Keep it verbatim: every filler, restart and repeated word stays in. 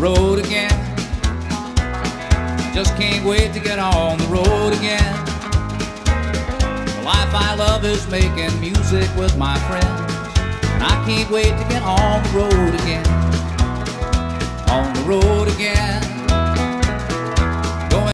road again. Just can't wait to get on the road again. The life I love is making music with my friends, and I can't wait to get on the road again.